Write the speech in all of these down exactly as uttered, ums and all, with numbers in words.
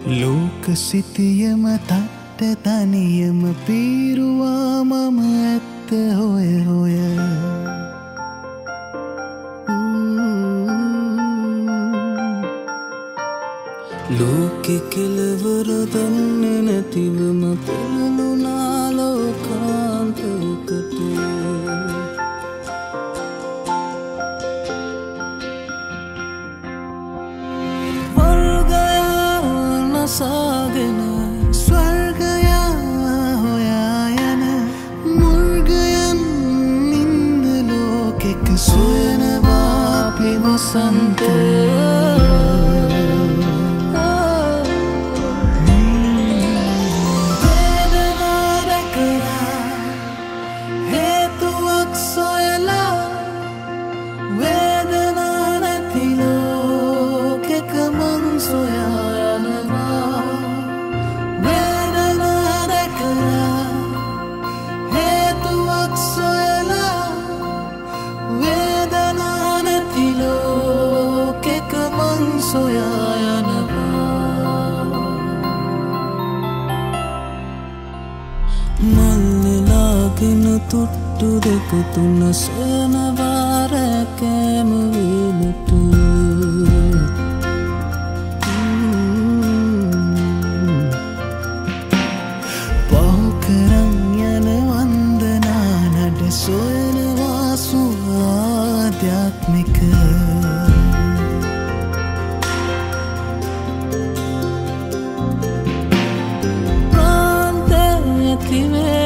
ලෝක සිතියම තට්ට තනියම පීරුවා මම ඇත්ත හොය හොය ලෝකෙ කෙලවර දන්නේ නැතිවම පෙළුණා ලෝකාන්තයකට සාගෙන ස්වර්ගයා හොයා යන මුර්ගයන් ඉන්න ලෝකෙක සොයනවා අපි වසන්තය මල්ලලාගෙන තුට්ටු දෙක තුන සොයනවා රැකෑම වේලට පහුකරන් යන වන්දනා නඩ සොයනවා සුආධ්‍යාත්මික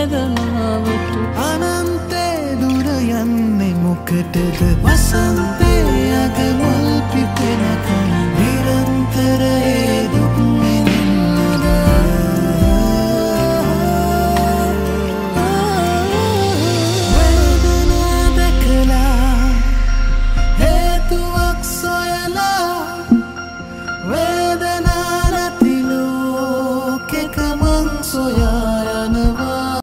වේදනාවට අනන්තේ දුර යන්නේ මොකටද වසන්තේ